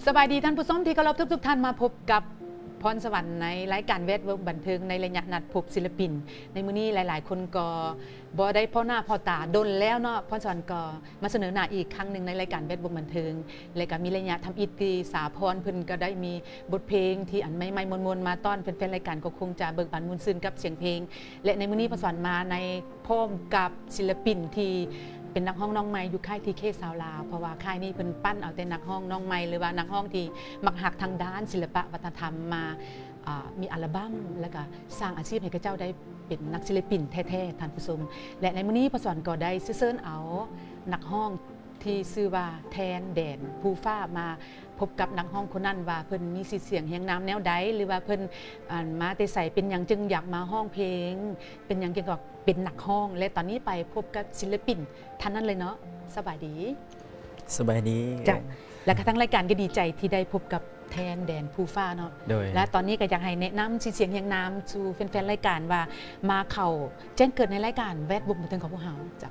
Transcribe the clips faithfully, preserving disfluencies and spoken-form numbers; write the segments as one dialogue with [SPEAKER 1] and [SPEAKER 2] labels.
[SPEAKER 1] สบายดีท่านผู้ชมที่เคารพทุกๆท่านมาพบกับพรสวรรค์ในรายการเวทเวิร์กบันเทิงในระยะนัดพบศิลปินในมื้อนี้หลายๆคนก็บ่ได้พ่อหน้าพ่อตาดนแล้วเนาะพรสวรรค์ก็มาเสนอหน้าอีกครั้งหนึ่งในรายการเวทเวิร์กบันเทิงและก็มีระยะทำอิทธิสาพรเพิ่นก็ได้มีบทเพลงที่อันใหม่ๆมวลๆมาต้อนแฟนๆรายการก็คงจะเบิกบานมุนซึนกับเสียงเพลงและในมื้อนี้พรสวรรค์มาในพร้อมกับศิลปินที่เป็นนักห้องน้องไม้อยู่ค่ายทีเคสาวลาวเพราะว่าค่ายนี้เพิ่นปั้นเอาแต่นักห้องน้องไม้หรือว่านักห้องที่มักหักทางด้านศิลปะวัฒนธรรมมามีอัลบั้มแล้วก็สร้างอาชีพให้กับเจ้าได้เป็นนักศิลปินแท้ๆท่านผู้ชมและในมื้อนี้พรสวรรค์ก็ได้เชิญเอานักห้องที่ชื่อว่าแทนแดนภูฟ้ามาพบกับนักห้องคนนั้นว่าเพิ่นมีชื่อเสียงแห่งน้ำแนวใดหรือว่าเพิ่นมาแต่ใส่เป็นอย่างจึงอยากมาห้องเพลงเป็นอย่างเกี่ยวกับเป็นนักห้องและตอนนี้ไปพบกับศิลปินท่านนั้นเลยเนาะสบายดี
[SPEAKER 2] สบายดี
[SPEAKER 1] จ้ะและทั้งรายการก็ดีใจที่ได้พบกับแทนแดนภูฟ้าเนาะและตอนนี้ก็อยากให้แนะนำชื่อเสียงแห่งน้ำสู่แฟนๆรายการว่ามาเข้าแจ้งเกิดในรายการแวดวงบันเทิงของพวกเราจ้ะ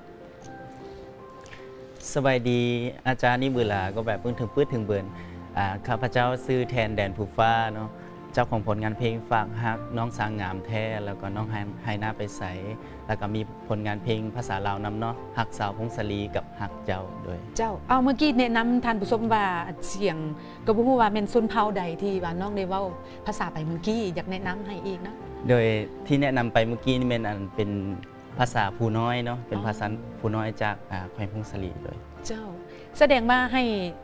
[SPEAKER 2] สบายดีอาจารย์นี่เบื่อละก็แบบเพิ่งถึงปื้ดถึงเบิร์นข้าพเจ้าซื้อแทนแดนภูฟ้าเนาะเจ้าของผลงานเพลงฝากฮักน้องสางงามแท้แล้วก็น้องไฮหน้าไปใสแล้วก็มีผลงานเพลงภาษาลาวนำเนาะฮักสาวพงศลีกับฮักเจ้าด้วย
[SPEAKER 1] เจ้าเอาเมื่อกี้แนะนำท่านผู้ชมว่าเสียงก็บ่ฮู้ว่าเป็นชนเผ่าใดที่ว่าน้องได้เว้าภาษาไปเมื่อกี้อยากแนะนำให้อีกนะ
[SPEAKER 2] โดยที่แนะนำไปเมื่อกี้นี่เป็นอันเป็นภาษาผู้น้อยเนาะเป็นภาษาผู้น้อยจากแขวงพงศลีเลย
[SPEAKER 1] เจ้าแสดงว่าให้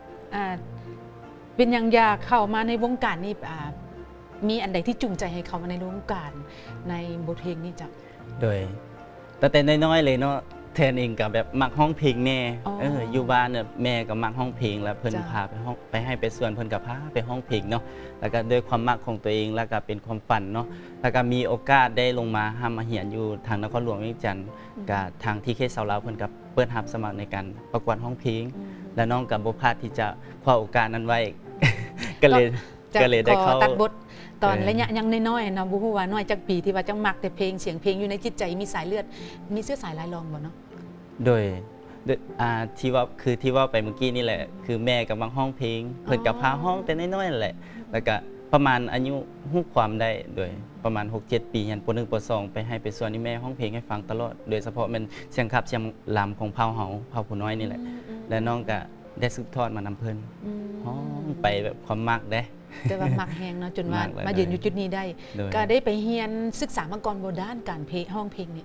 [SPEAKER 1] เป็นอย่างอยากเข้ามาในวงการนี่มีอันใดที่จูงใจให้เขามาในวงการในบทเพลงนี้จ้ะ
[SPEAKER 2] โดยแต่แต่น้อยๆเลยเนาะแทนเองกับแบบมักห้องเพลงแน่เอออยู่บ้านเนี่ยแม่ก็มักห้องเพลงแล้วเพิ่นพาไปห้องไปให้ไปส่วนเพิ่นกับพาไปห้องเพลงเนาะแล้วก็ด้วยความมักของตัวเองแล้วก็เป็นความฝันเนาะแล้วก็มีโอกาสได้ลงมาห้ามมาเหียนอยู่ทางนครหลวงเวียงจันทร์กับทางที่เคสสาวลาวเพิ่นกับเปิดรับสมัครในการประกวดห้องเพลงและน้องกับบ่พลาดที่จะคว้าโอกาสนั้นไว้ก็เลยก็เลยได้เข้า
[SPEAKER 1] ตัดบทตอนระยะยังน้อยๆเนาะบ่ฮู้ว่าน้อยจักปีที่ว่าจังมักแต่เพลงเสียงเพลงอยู่ในจิตใจมีสายเลือดมีเสื้อสายลายรองบ่เนาะ
[SPEAKER 2] โดยที่ว่าคือที่ว่าไปเมื่อกี้นี่แหละคือแม่กับมักห้องเพลงเพิ่นกับพาห้องแต่น้อยๆนั่นแหละแล้วก็ประมาณอายุฮู้ความได้โดยประมาณ หกเจ็ด ปียันป หนึ่ง ป สอง ไปให้ไปส่วนนี่แม่ห้องเพลงให้ฟังตลอดโดยเฉพาะมันเสียงขับเสียงลำของเผ่าเฮาเผ่าผู้น้อยนี่แหละและน้องก็ได้สืบทอดมานำเพิ่นห้องไปแบบความมักได้
[SPEAKER 1] แต่ว่ามักแฮงเนาะจนมามายืนอยู่จุดนี้ได้ก็ได้ไปเรียนศึกษามาก่อนบ่ด้านการเพลงห้องเพลงนี่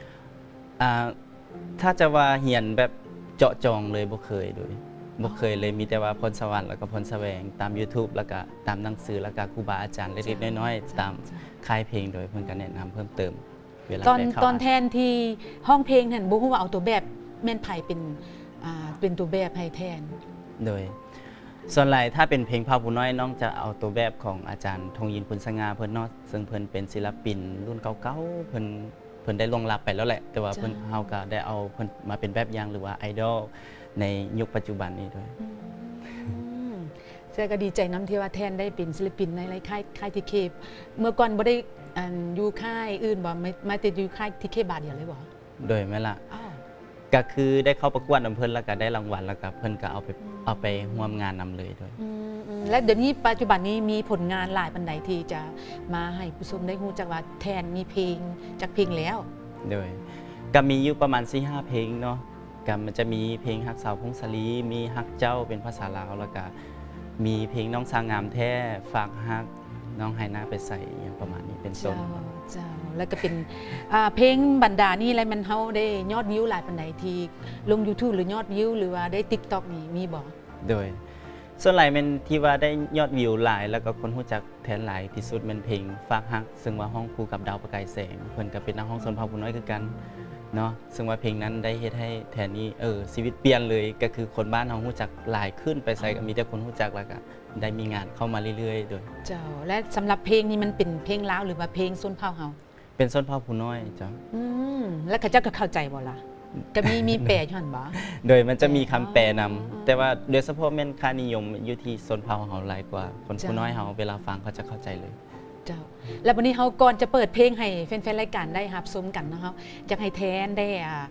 [SPEAKER 2] ถ้าจะว่าเรียนแบบเจาะจงเลยบ่เคยโดยบ่เคยเลยมีแต่ว่าพรสวรรค์แล้วก็พรแสวงตาม YouTube แล้วก็ตามหนังสือแล้วก็ครูบาอาจารย์เล็กๆน้อยๆตามค่ายเพลงโดยเพิ่นก็แนะนำเพิ่มเติม
[SPEAKER 1] เวลาตอนตอนแทนที่ห้องเพลงนั่นบ่ฮู้ว่าเอาตัวแบบแม่นไผเป็นอ่าเป็นตัวแบบให้แทน
[SPEAKER 2] โดยส่วนใหญ่ถ้าเป็นเพลงเผ่าผู้น้อยน้องจะเอาตัวแบบของอาจารย์ธงยินพุนสง่าเพิ่นเนาะซึ่งเพิ่นเป็นศิลปินรุ่นเก่าๆเพิ่นเพิ่นได้ล่วงลับไปแล้วแหละแต่ว่าเพิ่นเฮาก็ได้เอาเพิ่นมาเป็นแบบอย่างหรือว่าไอดอลในยุคปัจจุบันนี้ด้วย
[SPEAKER 1] เจ้าก็ดีใจน้ำที่ว่าแทนได้เป็นศิลปินในค่ายค่ายทีเคเมื่อก่อนบ่ได้อยู่ค่ายอื่นบ่มาติดอยู่ค่ายทีเคบาทเดียวเลยบ่
[SPEAKER 2] โดยแม่ล่ะก็คือได้เข้าประกวดนำเพิ่นแล้วก็ได้รางวัลแล้วก็เพิ่นก็เอาไปเอาไปร่วมงานนำเลยด้วย
[SPEAKER 1] และเดี๋ยวนี้ปัจจุบันนี้มีผลงานหลายปันใดที่จะมาให้ผู้ชมได้รู้จักว่าแทนมีเพลงจากเพลงแล้ว
[SPEAKER 2] โดยก็มีอยู่ประมาณ สี่ห้า เพลงเนาะก็มันจะมีเพลงฮักสาวพงศลีมีฮักเจ้าเป็นภาษาลาวแล้วก็มีเพลงน้องสางงามแท้ฝากฮักน้องไฮหน้าไปใส่อย่างประมาณนี้เป็นต้น
[SPEAKER 1] เจ้าแล้วก็เป็นเพลงบรรดานี่อะไรมันเฮาได้ยอดวิวหลายปันใดที่ลง YouTube หรือยอดวิวหรือว่าได้ TikTok นี่มีบ่
[SPEAKER 2] โดยส่วนหลายเป็นที่ว่าได้ยอดวิวหลายแล้วก็คนรู้จักแทนหลายที่สุดเป็นเพลงฝากฮักซึ่งว่าห้องคู่กับดาวประกายแสงเพิ่นก็เป็นนักห้องชนเผ่าผู้น้อยคือกันเนาะซึ่งว่าเพลงนั้นได้เฮ็ดให้แทนนี้เออชีวิตเปลี่ยนเลยก็คือคนบ้านเฮารู้จักหลายขึ้นไปใส่ก็มีแต่คนรู้จักแล้วก็ได้มีงานเข้ามาเรื่อยๆด้วย
[SPEAKER 1] เจ้าและสำหรับเพลงนี้มันเป็นเพลงลาวหรือว่าเพลงชนเผ่าเฮา
[SPEAKER 2] เป็นชนเผ่าผู้น้อยจ้ะ
[SPEAKER 1] อืมแล้วเขาเจ้าก็เข้าใจบ่ล่ะก็มีมีแปลอยู่หั่นบ่
[SPEAKER 2] โดยมันจะมีคำแปลนำแต่ว่าโดยเฉพาะแม่นค่านิยมอยู่ที่ชนเผ่าเฮาหลายกว่าคนผู้น้อยเฮาเวลาฟังเขาจะเข้าใจเลย
[SPEAKER 1] เจ้าแล้ววันนี้เฮาก่อนจะเปิดเพลงให้แฟนๆรายการได้รับชมกันเนาะอยากให้แทนได้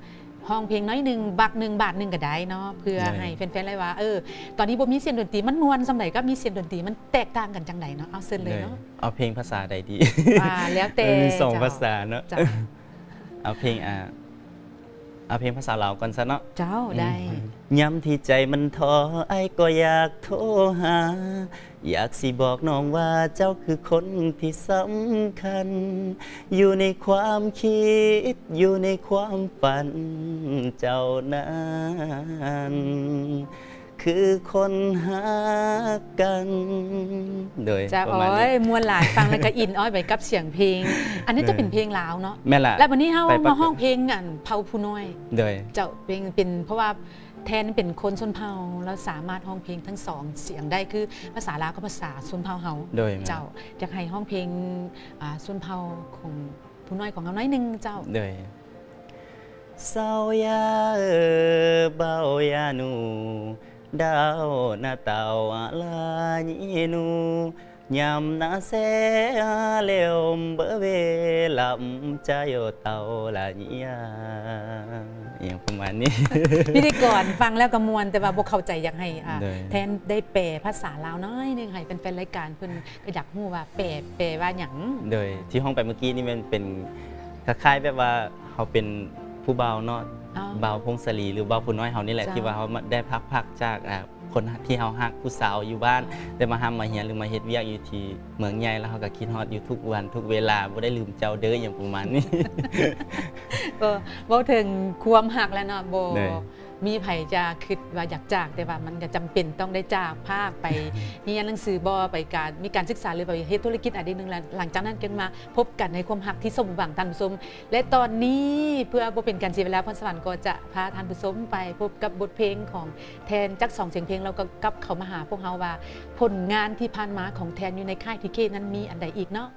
[SPEAKER 1] ห้องเพลงน้อยหนึ่งบักหนึ่งบาทหนึ่งก็ได้เนาะเพื่อให้แฟนๆเลยว่าเออตอนนี้บ่มีเสียงดนตรีมันมวนสมัยก็มีเสียงดนตรีมันแตกต่างกันจังใดเนาะเอาเส้นเลยเนาะ
[SPEAKER 2] เอาเพลงภาษาใดดี
[SPEAKER 1] อ่าแล้วแต่
[SPEAKER 2] มีสองภาษาเนาะเอาเพลงอ่าเอาเพลงภาษาลาวก่อนซะเนาะ
[SPEAKER 1] เจ้าได้
[SPEAKER 2] ย้ำที่ใจมันท้อไอ้ก็อยากโทรหาอยากสิบอกน้องว่าเจ้าคือคนที่สำคัญอยู่ในความคิดอยู่ในความฝันเจ้านั้นคือคนหากันโดย
[SPEAKER 1] จะอ้อยมวลหลายฟังแล้วก็อินอ้อยไปกับเสียงเพลงอันนี้จะเป็นเพลงลาวเนาะ
[SPEAKER 2] แม่ละ
[SPEAKER 1] แล้ววันนี้เฮามาห้องเพลงอันเผาผู้น้อย
[SPEAKER 2] โดย
[SPEAKER 1] เจ้าเป็นเป็นเพราะว่าแทนเป็นคนชนเผ่าแล้วสามารถห้องเพลงทั้งสองเสียงได้คือภาษาลาวกับภาษาชนเผ่าเฮา
[SPEAKER 2] โดย
[SPEAKER 1] เจ้าอยากให้ห้องเพลงชนเผ่าของผู้น้อยของเฮาน้อยนึงเจ้า
[SPEAKER 2] โดยเศร้ายาเออเบายานูดาวนาเตาลาญินูยำนาเซเลวเบเวลำใจเตาลาญิยาอย่างประมาณนี้
[SPEAKER 1] พิธีกรฟังแล้วก็มวนแต่ว่าบ่เข้าใจอยากให้แทนได้แปลภาษาลาวน้อยนึงให้เป็นรายการเพิ่นก็อยากรู้ว่าแปลแปลว่าหยัง
[SPEAKER 2] โดยที่ห้องไปเมื่อกี้นี่มันเป็นคล้ายๆแบบว่าเขาเป็นผู้เบาเนาะเบาพงศรีหรือเบาผู้น้อยเขานี่แหละที่ว่าเขาได้พักๆจากคนที่เขาฮักผู้สาวอยู่บ้านได้มาห้ามมาเฮียหรือมาเฮ็ดเวียกอยู่ที่เมืองใหญ่แล้วเขาก็คิดฮอดอยู่ทุกวันทุกเวลาบ่ได้ลืมเจ้าเด้ออย่างประมาณนี้
[SPEAKER 1] ก็บ่ถึงความฮักแล้วเนาะบ่มีไผจะคิดว่าอยากจากแต่ว่ามันก็จำเป็นต้องได้จากภาคไปเรียนหนังสือบ่ไปการมีการศึกษาหรือไปเฮ็ดธุรกิจอะไรนึงแล้วหลังจากนั้นจึงมาพบกันในความฮักที่สมหวังท่านผู้ชมและตอนนี้เพื่อบ่เป็นการเสียเวลาพรสวรรค์ก็จะพาท่านผู้ชมไปพบกับบทเพลงของแทนจักสองเสียงเพลงเราก็กลับเข้ามาหาพวกเฮาว่าผลงานที่ผ่านมาของแทนอยู่ในค่ายทีเคนั้นมีอันใดอีกเนาะ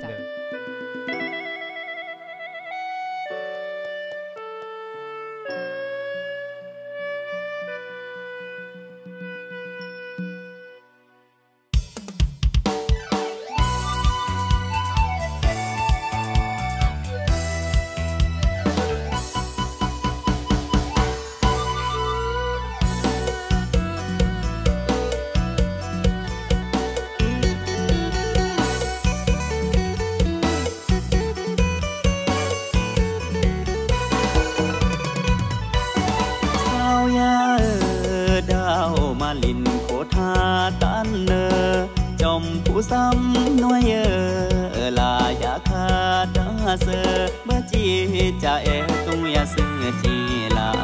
[SPEAKER 2] ผู้ซ้ำน้อยเออลาอยากขาดเสอเมื่อจีจะเอตุยาซึ่งจีลา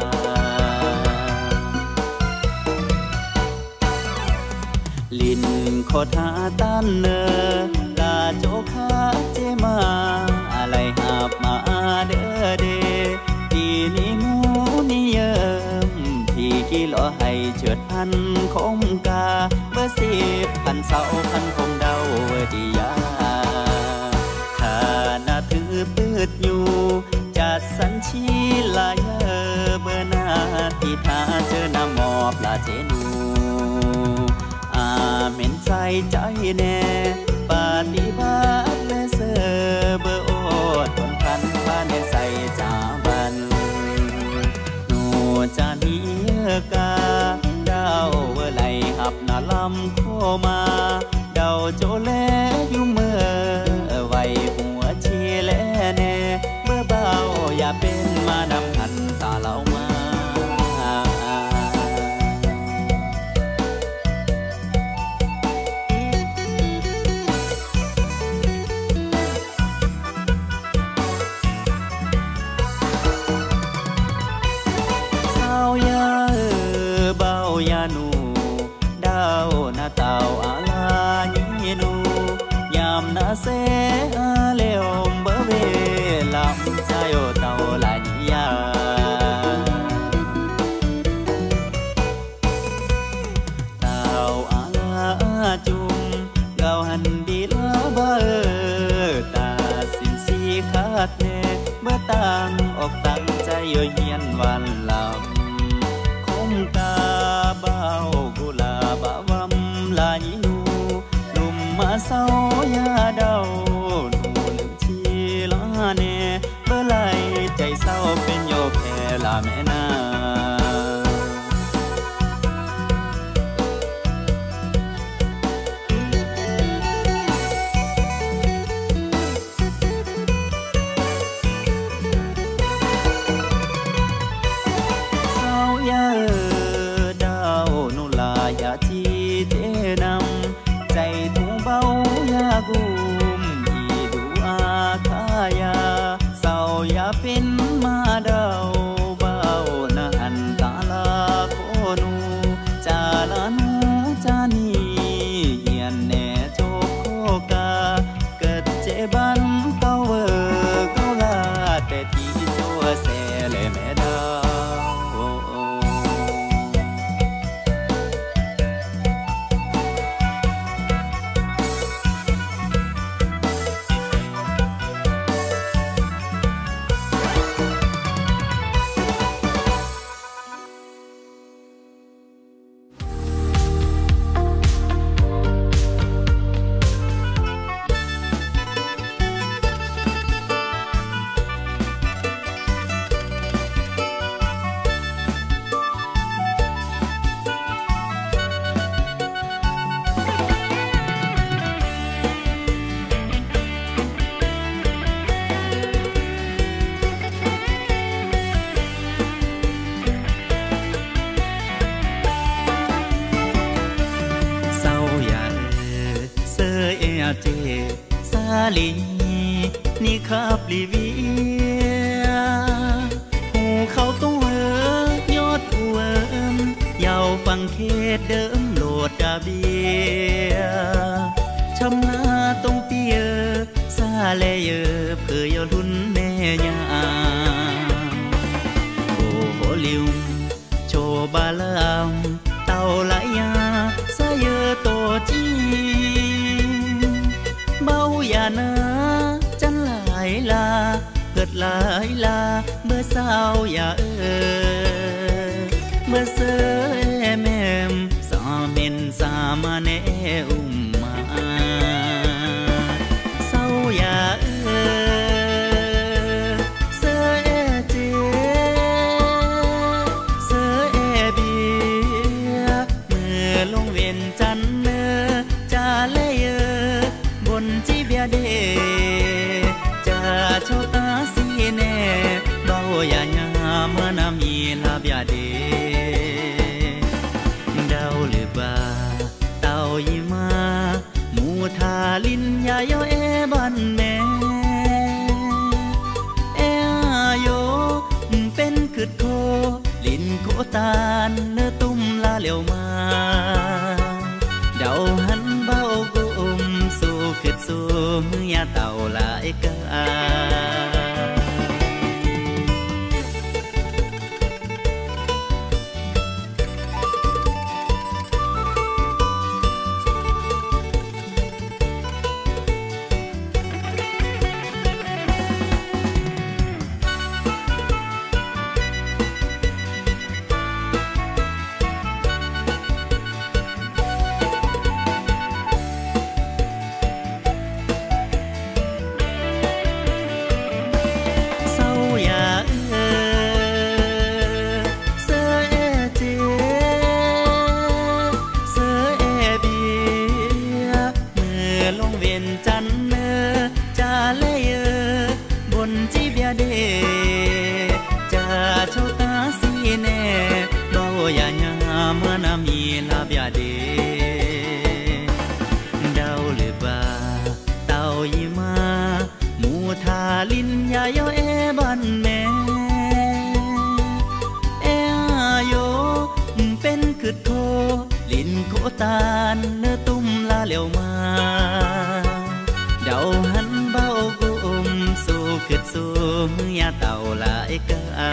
[SPEAKER 2] ลินโคทาตันเนอลาโจคาเจมาอะไรหับมาเด้อเดทีนี้มูนิยมที่กี่ล้อให้เฉิดพันคมกาเบอร์สิบพันเสาพันคงเดาดียาข้าน่าถือปืดอยู่จัดสัญชีลายเบอร์หน้าที่ท่าเจอหน้าหมอบลาเจนูอาเม็นใจใจแน่ปฏิบัติและเสอเบอร์โอดทนพันพาเนใส่จาบันโนจานีกาดาวเวอไหลหับนาลำโคมาเดาโจแลอยู่เมื่อไว้หัวชีแลแน่เมื่อเบาอย่าเป็นมานำหันตาเรามาเสเลวเบเวลำใจโอเตาลาญิยาเตาอาลาจุมเกาหันดีลาเบอตาสินสีขาดแน่เมื่อต่างออกตั้งใจโยเฮียนวันลำคมตาเบากุลาบะวัมลาญินูนุ่มมาเศร้ายาเดาหนูลืมชีลาเน่เมื่อไรใจเศร้าเป็นโยแพ้ลาแม่นากุมอีดูอาคายาเศร้าอย่าเป็นมาเดาเบานันตาลาโคนูจาลานูจานีเฮียนแน่โจโคกาเกิดเจบันเกาเวอเกาลาแต่ที่โจเสเลแม่ดาเจซาลีนี่ขับลีเวียหูเขาต้องเอิยอดอวมเยาฟังเขตเดิมโหลดดาเบียชำนาตรงเปียซาเลเยอเพื่อยลุ่นแม่ยาโอโหลิวโชบาลามเต่าไหลยาซาเยอโตจีเบาอย่านะจันหลายลาเกิดหลายลาเมื่อสาวอย่าเออเมื่อเสยแม่มสาเมนสามาแนอุ้มมาสาวอย่าเออเสยเจเสยเบียเมื่อลงเวียนจันเนอจาเลยเออบนจีเบียเดจะโชตาสีเน่เบาอย่าหยามานามีลาเบียเดดาวหรือบาเต่ายิมาหมูทาลินยาโยเอบันแม่เอโยเป็นคืดโคลินโคตานเนื้อตุ้มลาเหลียวมาเดาหันเบากุมสู้ขึ้นสู้มือยาเต่าหลายกาลินยาโยเอบันแม่เอโยเป็นคืดโคลินโคตานเนื้อตุ้มลาเหลียวมาเดาหันเบากุมสู้คืดสู้มือยาเต่าหลายกา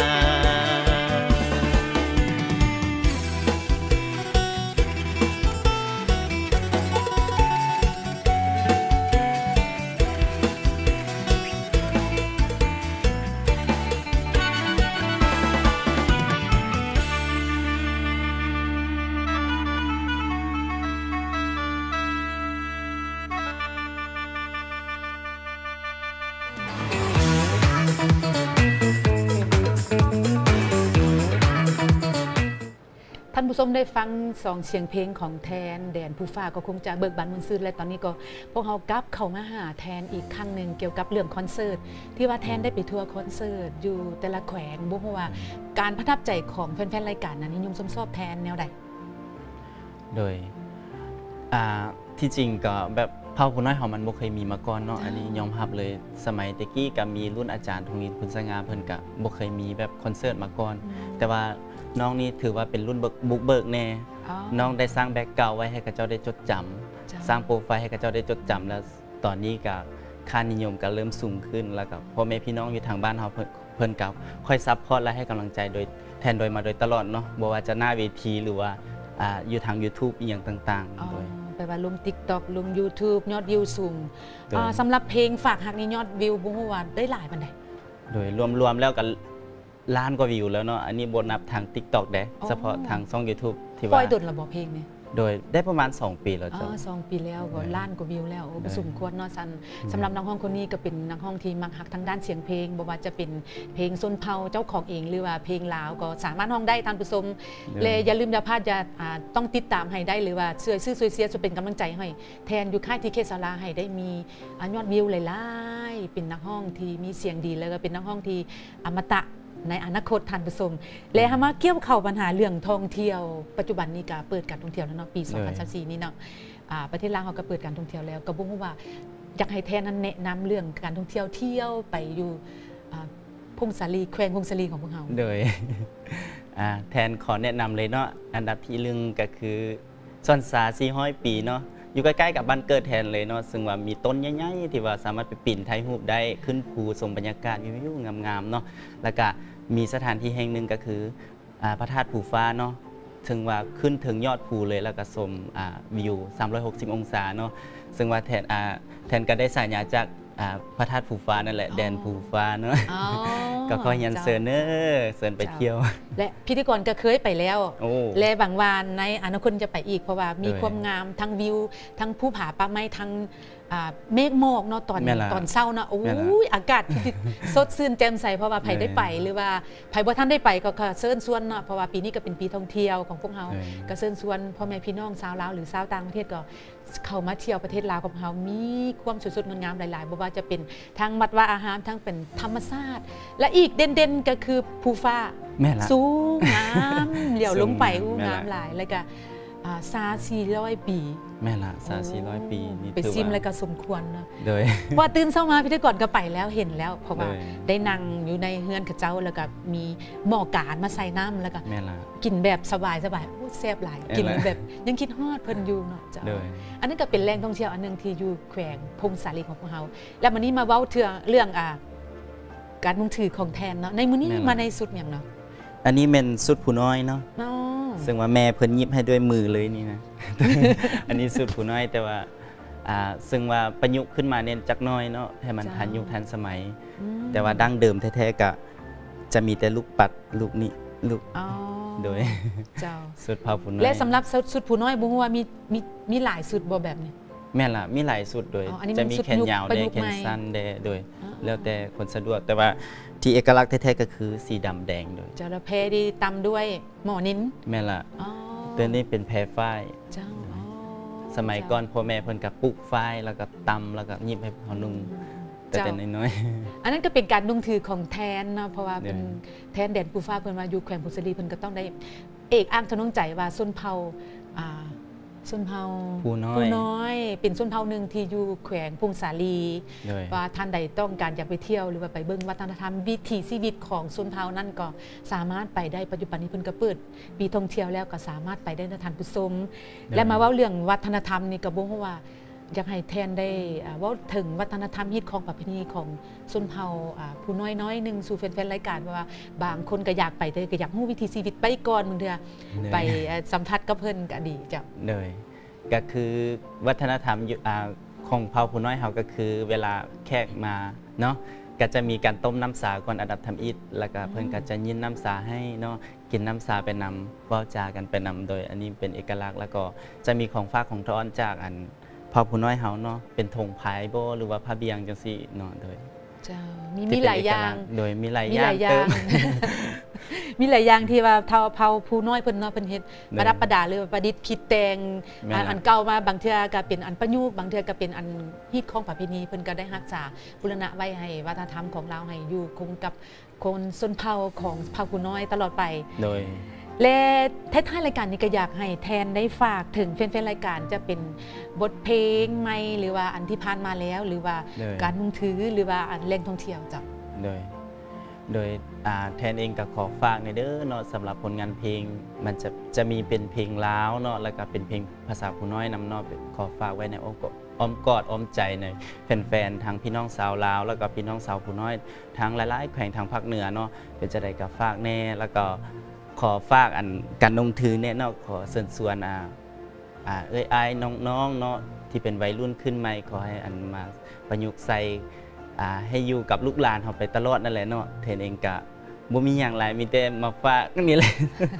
[SPEAKER 1] ท่านผู้ชมได้ฟังสองเสียงเพลงของแทนแดนผู้ฟ้าก็คงจะเบิกบานมวลซื่นและตอนนี้ก็พวกเรากลับเข้ามาหาแทนอีกครั้งหนึ่งเกี่ยวกับเรื่องคอนเสิร์ตที่ว่าแทนได้ไปทัวร์คอนเสิร์ตอยู่แต่ละแขวงบ่ฮู้ว่าการประทับใจของแฟนๆรายการนั้นนิยมชมชอบแทนแนวใด
[SPEAKER 2] โดยอ่าที่จริงก็แบบเผ่าผู้น้อยเฮามันบ่เคยมีมาก่อนเนาะอันนี้ยอมรับเลยสมัยตะกี้ก็มีรุ่นอาจารย์ทงนินคุณสง่าเพิ่นก็บ่เคยมีแบบคอนเสิร์ตมาก่อนแต่ว่าน้องนี่ถือว่าเป็นรุ่นบุกเบิกแน่น้องได้สร้างแบ็คกราวด์ไว้ให้กับเจ้าได้จดจำสร้างโปรไฟล์ให้กับเจ้าได้จดจำแล้วตอนนี้ก็ค่านิยมก็เริ่มสูงขึ้นแล้วก็พ่อแม่พี่น้องอยู่ทางบ้านเฮาเพิ่นก็ค่อยซัพพอร์ตและให้กำลังใจโดยแทนโดยมาโดยตลอดเนาะบ่ว่าจะหน้าเวทีหรือว่าอ่าอยู่ทาง YouTube อีหยังต่างๆโดย
[SPEAKER 1] แปลว่าลง TikTok ลง YouTube ยอดวิวสูงสำหรับเพลงฝากหักนี่ยอดวิวบ่ฮู้ว่าได้หลายปานใด
[SPEAKER 2] โดยรวมๆแล้วก็ล้านกว่าวิวแล้วเนาะอันนี้บ่นับทาง TikTok เด้เฉพาะทางช่อง YouTube ที่ว่า
[SPEAKER 1] ปล่อยดนระบบเพลงนี่
[SPEAKER 2] โดยได้ประมาณสองปีแล้ว
[SPEAKER 1] จ้ะอ๋อสองปีแล้วก็ล้านกว่าวิวแล้วโอ้สมควรเนาะซันสำหรับนักร้องคนนี้ก็เป็นนักร้องที่มักฮักทางด้านเสียงเพลงบ่ว่าจะเป็นเพลงชนเผ่าเจ้าของเองหรือว่าเพลงลาวก็สามารถร้องได้ท่านผู้ชมและอย่าลืมอย่าพลาดอย่าต้องติดตามให้ได้หรือว่าช่วยซื้อช่วยเสียจะเป็นกำลังใจให้แทนอยู่ค่ายทีเคศาลาให้ได้มียอดวิวหลายๆเป็นนักร้องที่มีเสียงดีแล้วก็เป็นนักร้องที่อมตะในอนาคตท่านผู้ชมและมาเกี่ยวเข้าปัญหาเรื่องท่องเที่ยวปัจจุบันนี้ก็เปิดการท่องเที่ยวแล้วเนาะปีสองพันยี่สิบสี่นี้เนาะประเทศลาวเขาก็เปิดการท่องเที่ยวแล้วก็บ่ฮู้ว่าอยากให้แทนนั้นแนะนำเรื่องการท่องเที่ยวเที่ยวไปอยู่พงศาลีแขวงพงศาลีของพวกเรา
[SPEAKER 2] โดยแทนขอแนะนำเลยเนาะอันดับที่หนึ่งก็คือซ่อนสาสี่ร้อยปีเนาะอยู่ใกล้ๆกับบ้านเกิดแทนเลยเนาะซึ่งว่ามีต้นใหญ่ๆที่ว่าสามารถไปปีนถ่ายรูปได้ขึ้นภูชมบรรยากาศวิวงามๆเนาะแล้วก็มีสถานที่แห่งหนึ่งก็คือพระธาตุภูฟ้าเนาะถึงว่าขึ้นถึงยอดภูเลยแล้วก็ชมวิวสามร้อยหกสิบองศาเนาะซึ่งว่าแทนแทนก็ได้สายญาจากพระธาตุภูฟ้านั่นแหละแดนภูฟ้าเนาะก็ขอยันเซิร์นเนอร์เซิร์นไปเที่ยว
[SPEAKER 1] และพิธีกรก็เคยไปแล้วและบางวันในอนาคตจะไปอีกเพราะว่ามีความงามทั้งวิวทั้งภูผาป่าไม้ทั้งเมฆหมอกเนาะตอนตอนเช้าเนาะโอ้ยอากาศที่สดชื่นแจ่มใสเพราะว่าไผได้ไปหรือว่าไผบ่ท่านได้ไปก็เชิญชวนเนาะเพราะว่าปีนี้ก็เป็นปีท่องเที่ยวของพวกเราก็เชิญชวนพ่อแม่พี่น้องชาวลาวหรือชาวต่างประเทศก็เข้ามาเที่ยวประเทศลาวของเรามีความสวยงดงามหลายๆบ่ว่าจะเป็นทางวัดวาอาหารทั้งเป็นธรรมชาติและอีกเด่นๆก็คือภูฟ้าสูงงามเหลี่ยวลงไปอู้งามหลายแล้วก็ซาสี่ร้อยปี
[SPEAKER 2] แม่ละซาสี่ร้อยปีนี่
[SPEAKER 1] ไปซิมอะไรก็สมควรนะ
[SPEAKER 2] โดย
[SPEAKER 1] ว่าตื่นเช้ามาพิธีกรก็ไปแล้วเห็นแล้วเพราะว่าได้นั่งอยู่ในเฮือนกับเจ้าแล้วก็มีหม้อกาดมาใส่น้ำแล้วก็กินแบบสบายสบายแซ่บหลายกินแบบยังคิดฮอดเพิ่นอยู่เนาะเจ้าอันนั้นก็เป็นแหล่งท่องเที่ยวอันนึงที่อยู่แขวงพงศาลีของพวกเราแล้ววันนี้มาเว้าเรื่องอ่าการมุ่งถือของแทนเนาะในมื้อนี้มาในสุดอย่างเนาะ
[SPEAKER 2] อันนี้เป็นสุดผู้น้อยเนาะซึ่งว่าแม่เพิ่นยิบให้ด้วยมือเลยนี่นะ อันนี้สุดผู้น้อยแต่ว่าซึ่งว่าประยุกต์ขึ้นมาเน้นจักน้อยเนาะให้มันทันยุคทันสมัยแต่ว่าดั้งเดิมแท้ๆก็จะมีแต่ลูกปัดลูกนี้ลูกโดยสุดเผ่าผู้น้อย
[SPEAKER 1] และสำหรับสุดผู้น้อยบ่ฮู้ว่ามีมีมีหลายสุดบ่แบบนี้
[SPEAKER 2] แม่ล่ะมีหลายสุดโดยจะมีแขนยาวได้แขนสั้นได้โดยแล้วแต่คนสะดวกแต่ว่าที่เอกลักษณ์แท้ๆก็คือสีดำแดงโดย
[SPEAKER 1] จระเข้ที่ตำด้วยหมอนิ้น
[SPEAKER 2] แม่ล่ะตัวนี้เป็นแพรฝ้ายสมัยก่อนพ่อแม่เพิ่นกับปลูกฝ้ายแล้วก็ตำแล้วก็ยิบให้เขานุ่งแต่แต่น้อย
[SPEAKER 1] ๆอันนั้นก็เป็นการนุ่งถือของแทนนะเพราะว่าเป็นแทนแดนภูฟ้าเพิ่นมาอยู่แขวงพงศาลีเพิ่นก็ต้องได้เอกอ้างทนงใจว่าชนเผ่าชนเผ่า
[SPEAKER 2] ผู้น้อย
[SPEAKER 1] น้อยเป็นชนเผ่าหนึ่งที่อยู่แขวงพงศาลีว่าท่านใดต้องการอยากไปเที่ยวหรือว่าไปเบิ่งวัฒนธรรมวิถีชีวิตของชนเผ่านั่นก็สามารถไปได้ปัจจุบันนี้เพิ่นก็เปิดปีท่องเที่ยวแล้วก็สามารถไปได้ในท่านผู้ชมและมาเว้าเรื่องวัฒนธรรมนี่ก็บ่ฮู้ว่าอยากให้แทนได้เว้าถึงวัฒนธรรมฮิตของประเพณีของชนเผ่าผู้น้อยน้อยนึงสู่แฟนๆรายการว่าบางคนก็อยากไปแต่ก็อยากรู้วิถีชีวิตไปก่อนมึงเด้อไปสัมผัสกับเพิ่นก็ดีจ้ะ
[SPEAKER 2] เลยก็คือวัฒนธรรมของเผ่าผู้น้อยเฮาก็คือเวลาแขกมาเนาะก็จะมีการต้มน้ำสาก่อนอันดับทำอิฐแล้วก็เพิ่นก็จะยินน้ำสาให้เนาะกินน้ำสาไปนำเว้าจากันไปนำโดยอันนี้เป็นเอกลักษณ์แล้วก็จะมีของฝากของทอนจากอันเผ่าผู้น้อยเฮาเนาะเป็นธงพายโบหรือว่าผ้าเบียงจังซี่เนาะโดย
[SPEAKER 1] จ้ามีมีหลายอย่าง
[SPEAKER 2] โดยมีหลายอย่าง
[SPEAKER 1] มีหลายอย่างที่ว่าเท่าเผาผู้น้อยเพิ่นเนาะเพิ่นเฮ็ดประดับประดาหรือว่าประดิษฐ์คิดแต่ง
[SPEAKER 2] แม่น
[SPEAKER 1] อัน
[SPEAKER 2] ล่ะ
[SPEAKER 1] อันเก่ามาบางเทื่อก็เป็นอันประยุกต์บางเทื่อก็เป็นอันฮิตของประเพณีเพิ่นก็ได้รักษาบูรณะไว้ให้วัฒนธรรมของเราให้อยู่คงกับคนชนเผ่าของเผ่าผู้น้อยตลอดไป
[SPEAKER 2] โดย
[SPEAKER 1] และท้ายๆรายการนี้ก็อยากให้แทนได้ฝากถึงแฟนๆรายการจะเป็นบทเพลงใหม่หรือว่าอันที่ผ่านมาแล้ว หรือว่า
[SPEAKER 2] เลย
[SPEAKER 1] การมุ่งถือหรือว่าอันแหล่งท่องเที่ยวจ้ะ
[SPEAKER 2] โดยโดยอ่าแทนเองก็ขอฝากในเด้อเนาะสำหรับผลงานเพลงมันจะจะมีเป็นเพลงลาวเนาะแล้วก็เป็นเพลงภาษาผู้น้อยนำเนาะขอฝากไว้ในอ้อมกอดอ้อมกอดอ้อมใจในแฟนๆทางพี่น้องชาวลาวแล้วก็พี่น้องชาวผู้น้อยทางหลายๆแขวงทางภาคเหนือเนาะเป็นจะได้กับฝากแน่แล้วก็ขอฝากอันการลงถือเนี่ยเนาะขอเชิญชวนอ่าอ่าเอ้ยอายน้องๆเนาะที่เป็นวัยรุ่นขึ้นใหม่ขอให้อันมาประยุกต์ใส่ อ่าให้อยู่กับลูกหลานเขาไปตลอดนั่นแหละเนาะเทนเองกะบ่มีอย่างไรมีแต่มาฝากนี่แหละ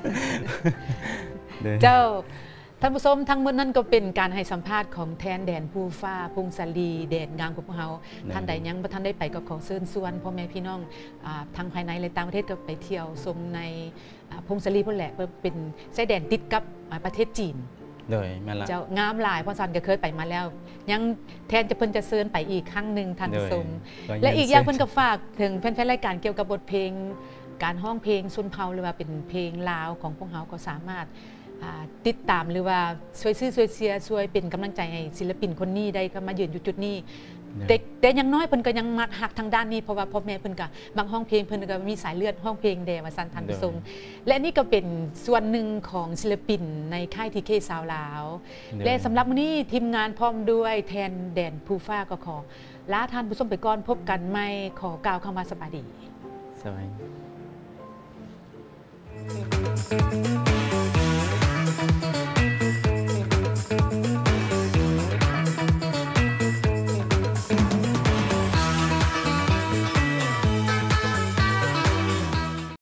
[SPEAKER 1] เจ้าท่านผู้ชมทั้งหมดนั้นก็เป็นการให้สัมภาษณ์ของแทนแดนภูฟ้าพงศลีแดนงามของพวกเราท่านใดยังบ่ท่านได้ไปก็ขอเชิญชวนพ่อแม่พี่น้องอ่าทั้งภายในและต่างประเทศก็ไปเที่ยวชมในอ่าพงศลีพุ่นแหละเพื่อเป็นชายแดนติดกับอ่าประเทศจีน
[SPEAKER 2] โดยแม่นละ
[SPEAKER 1] เจ้างามหลายพ่อสันก็เคยไปมาแล้ว ยังแทนจะเพิ่นจะเชิญไปอีกครั้งหนึ่งท่านผู้ชม
[SPEAKER 2] โดย
[SPEAKER 1] และอีกอย่างเพิ่นก็ฝากถึงแฟนๆรายการเกี่ยวกับบทเพลงการห้องเพลงชนเผ่าหรือว่าเป็นเพลงลาวของพวกเราก็สามารถอ่าติดตามหรือว่าช่วยซื้อช่วยเชียร์ช่วยเป็นกำลังใจให้ศิลปินคนนี้ได้ก็มายืนอยู่จุดนี้แต่แต่อยังน้อยเพิ่นก็ยังมักหักทางด้านนี้เพราะว่าพ่อแม่เพิ่นก็บางห้องเพลงเพิ่นก็มีสายเลือดห้องเพลงแดว่าซั่นท่านผู้ชมและนี่ก็เป็นส่วนหนึ่งของศิลปินในค่ายทีเคสาวลาวและสำหรับมื้อนี้ทีมงานพร้อมด้วยแทนแดนภูฟ้าก็ขอลาท่านผู้ชมไปก่อนพบกันใหม่ขอกล่าวคำว่าสวัสดี
[SPEAKER 2] สวัสดี